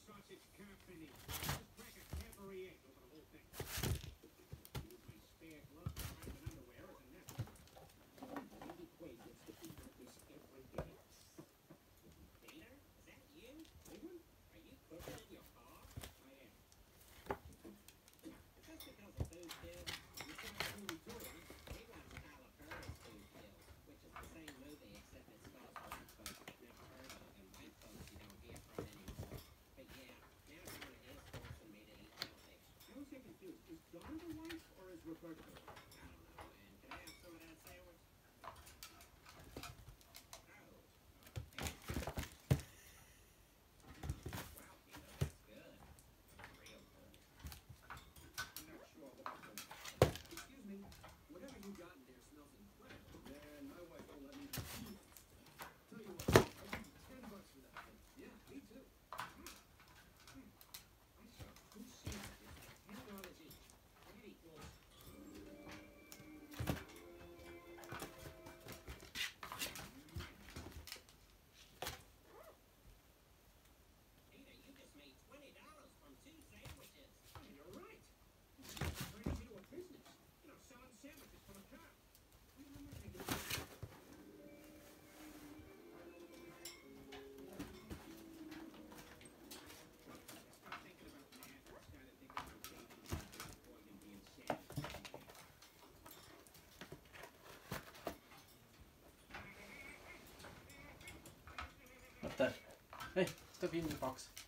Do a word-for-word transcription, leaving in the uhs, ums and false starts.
sausage company. Just crack a Cadbury egg over the whole thing. Use my spare glove to find an underwear as a nest. Maybe Quaid gets to eat like this every day. Peter, is that you? Cleveland? Are you cooking in your car? I am. Just because of food kills, You saw the movie too, huh? we watched Tyler Perry's Food Kills, which is the same movie except it stars black folks you've never heard of and white folks you don't hear from anymore. But yeah, now Donna is forcing me to eat healthy. I always get confused. Is Donna the wife or is Roberta the wife? I don't know, man. Can I have some of that sandwich? Oh. Wow, Peter, that's good. Real good. I'm not sure what I'm doing. Excuse me. Whatever you got in there smells incredible. Man, my wife won't let me eat it. Tell you what, I'll give you ten bucks for that thing. Yeah, me too. Hmm. Hmm. I saw two sandwiches for ten dollars each. That equals. Peter, you just made twenty dollars from two sandwiches. Oh, you're right. I'm turning it into a business. You know, selling sandwiches from a car. When am I thinking of this? Stop thinking about math and started thinking about baby Morgan being sad. What the? Hey, stop eating the box.